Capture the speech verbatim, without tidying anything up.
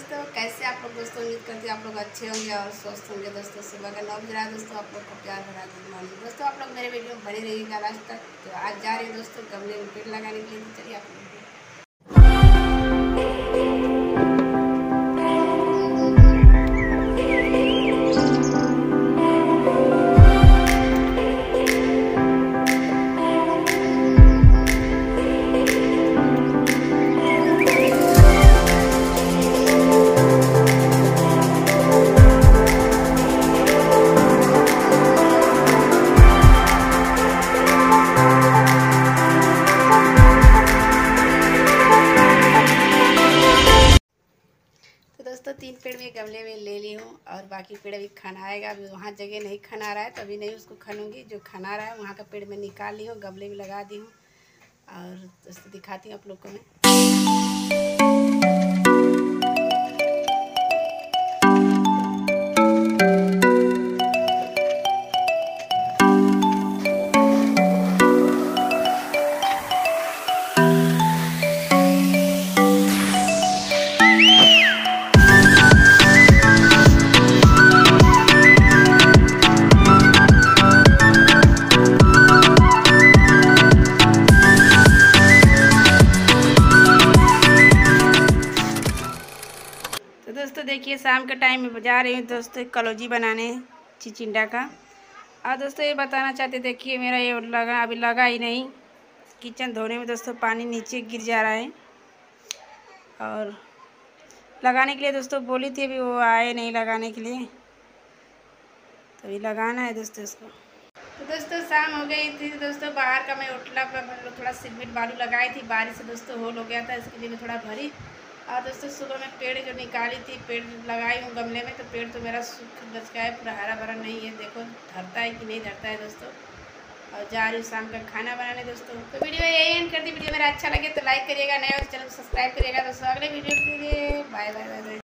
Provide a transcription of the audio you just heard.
दोस्तों, कैसे आप लोग दोस्तों। उम्मीद करती हूँ आप लोग अच्छे होंगे और स्वस्थ होंगे दोस्तों। सुबह का नौ बज रहा है दोस्तों, आप लोग को प्यार भरा गुड मॉर्निंग दोस्तों। आप लोग मेरे वीडियो में बने रहिएगा लास्ट तक। तो आज जा रहे हैं दोस्तों गमले में पेड़ लगाने के लिए। तो चलिए आप लोग दोस्तों तीन पेड़ में गमले में ले ली हूँ और बाकी पेड़ अभी खनाएगा। अभी वहाँ जगह नहीं खना रहा है तो अभी नहीं उसको खनूंगी। जो खना रहा है वहाँ का पेड़ में निकाल ली हूँ, गमले में लगा दी हूँ और दोस्तों दिखाती हूँ आप लोग को मैं। तो दोस्तों देखिए शाम के टाइम में जा रही हूँ दोस्तों कलौजी बनाने चिचिंडा का। और दोस्तों ये बताना चाहते, देखिए मेरा ये लगा अभी लगा ही नहीं। किचन धोने में दोस्तों पानी नीचे गिर जा रहा है और लगाने के लिए दोस्तों बोली थी, अभी वो आए नहीं लगाने के लिए। तो अभी लगाना है दोस्तों इसको। तो दोस्तों शाम हो गई थी दोस्तों, बाहर का मैं ओटला पर थोड़ा सीमेंट बालू लगाई थी, बारिश से दोस्तों होल हो गया था, इसके लिए मैं थोड़ा भरी। और दोस्तों सुबह में पेड़ जो निकाली थी, पेड़ लगाई हूँ गमले में, तो पेड़ तो मेरा सूख बच गया है, पूरा हरा भरा नहीं है। देखो धरता है कि नहीं धरता है दोस्तों। और जा रही हूँ शाम का खाना बनाने दोस्तों। तो वीडियो यही एंड कर दी। वीडियो मेरा अच्छा लगे तो लाइक करिएगा, नया चैनल को सब्सक्राइब करिएगा दोस्तों। अगले वीडियो के लिए बाय बाय बाय बाय।